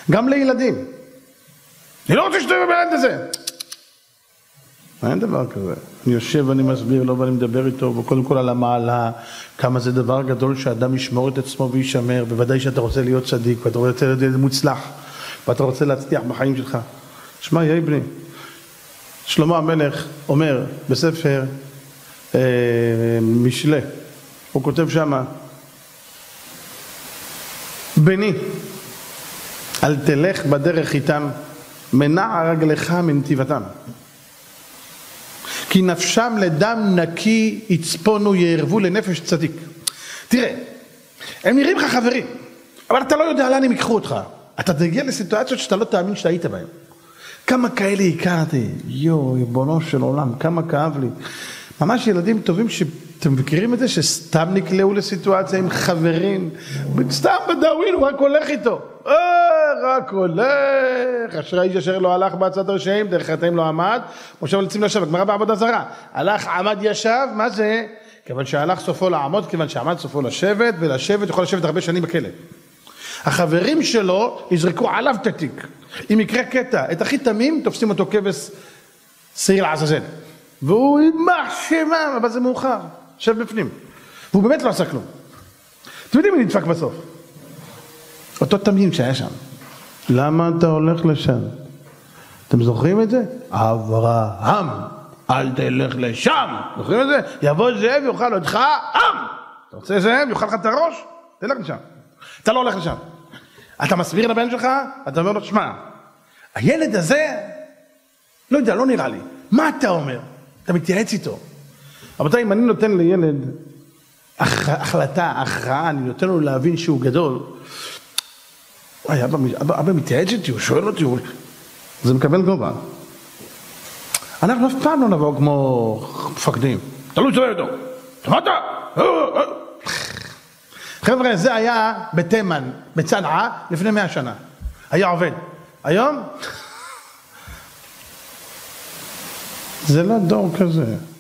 גם לילדים. אני לא רוצה שתהיה בילד הזה. אין דבר כזה. אני יושב ואני מסביר לו ואני מדבר איתו, וקודם כל על המעלה, כמה זה דבר גדול שאדם ישמור את עצמו וישמר, בוודאי שאתה רוצה להיות צדיק, ואתה רוצה להיות מוצלח, ואתה רוצה להצליח בחיים שלך. שמע, יא בני, שלמה המלך אומר בספר משלי, הוא כותב שמה, בני, אל תלך בדרך איתם, מנע רגלך מנתיבתם. כי נפשם לדם נקי יצפונו יערבו לנפש צדיק. תראה, הם נראים לך חברים, אבל אתה לא יודע לאן הם ייקחו אותך. אתה תגיע לסיטואציות שאתה לא תאמין שאתה היית בהם. כמה כאלה הכרתי, ריבונו של עולם, כמה כאב לי. ממש ילדים טובים שאתם מכירים את זה, שסתם נקלעו לסיטואציה עם חברים, סתם בדאווין, הוא רק הולך איתו. רק הולך, אשרי האיש אשר לא הלך בעצת רשעים, דרך חטאים לא עמד, משה מליצים לשבת, גמרא בעבודה זרה. הלך, עמד, ישב, מה זה? כיוון שהלך סופו לעמוד, כיוון שעמד סופו לשבת, ולשבת יכול לשבת הרבה שנים בכלא. החברים שלו יזרקו עליו את התיק. אם יקרה קטע, את הכי תמים, תופסים אותו כבש שעיר לעזאזל. והוא יימח שמם, אבל זה מאוחר, שב בפנים. והוא באמת לא עשה כלום. אתם יודעים מי נדפק בסוף? אותו תמים שהיה שם. למה אתה הולך לשם? אתם זוכרים את זה? אברהם, אל תלך לשם. זוכרים את זה? יבוא זאב, יאכל אותך, אתה רוצה זאב, יאכל לך את הראש? תלך לשם. אתה לא הולך לשם. אתה מסביר לבן שלך, אתה אומר לו, שמע, הילד הזה, לא יודע, לא נראה לי. מה אתה אומר? אתה מתייעץ איתו. רבותיי, אם אני נותן לילד החלטה, הכרעה, אני נותן לו להבין שהוא גדול, וואי, אבא מתייעץ איתי, הוא שואל אותי, זה מקבל גובה. אנחנו אף פעם לא נבוא כמו מפקדים. אתה לא שואל אותו. שמעת? חבר'ה, זה היה בתימן, בצנעא, לפני 100 שנה. היה עובד. היום? זה לא דור כזה.